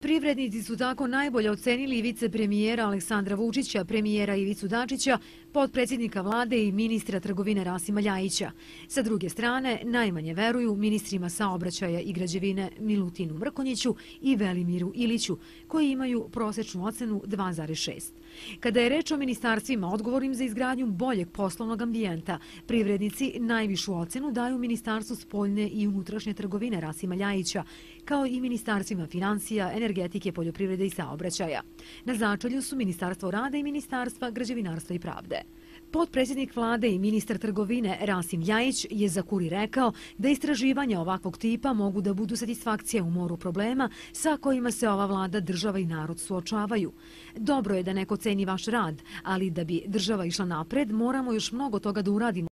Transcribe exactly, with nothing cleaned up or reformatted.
Privrednici su tako najbolje ocenili vicepremijera Aleksandra Vučića, premijera Ivicu Dačića, potpredsjednika vlade i ministra trgovine Rasima Ljajića. Sa druge strane, najmanje veruju ministrima saobraćaja i građevine Milutinu Mrkonjiću i Velimiru Iliću, koji imaju prosječnu ocenu dva zarez šest. Kada je reč o ministarstvima odgovornim za izgradnju boljeg poslovnog ambijenta, privrednici najvišu ocenu daju Ministarstvu spoljne i unutrašnje trgovine Rasima Ljajića, kao i ministarstvima financija, energetike, poljoprivrede i saobraćaja. Na začelju su Ministarstvo rada i Ministarstva građevinarstva i pravde. Potpredsjednik vlade i ministar trgovine Rasim Ljajić je za Kuri rekao da istraživanja ovakvog tipa mogu da budu satisfakcija u moru problema sa kojima se ova vlada, država i narod suočavaju. Dobro je da neko ceni vaš rad, ali da bi država išla napred, moramo još mnogo toga da uradimo.